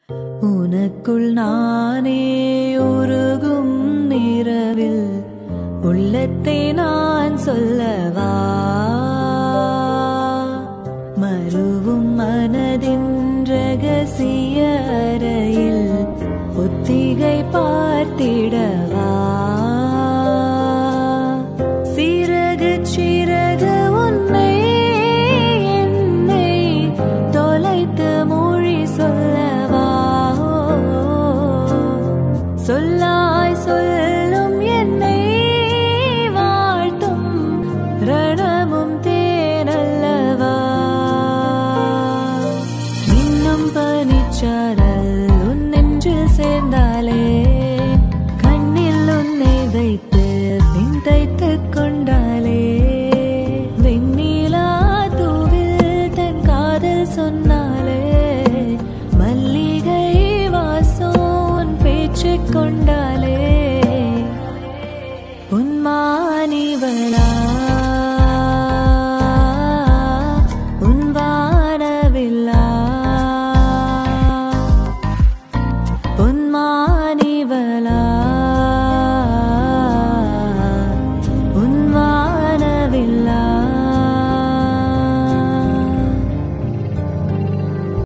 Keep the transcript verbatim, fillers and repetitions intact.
உனக்குள் நானே உருகும் நிறவில் உள்ளத்தை நான் சொல்லவா மறுவும் மனதின் ரகசிய அறையில் ஒத்திகை பார்த்திடவா சிறகு சிறகு உன்னை என்னை தொலைத்து மொழி சொல்லவா சொல்லாய் சொல்லும் என்னை வாழ்த்தும் ரணமும் தேனல்லவா இன்னும் பனிச்சாரல் உன் நெஞ்சில் சேர்ந்தாலே கண்ணில் உன்னை வைத்து பின் தைத்து கொண்டாலே வெண்ணிலா தூவில் தன் காதல் சொன்னாலே மல்லிகை வாசோன் பேச்சு கொண்டாலே உன்மானிவளா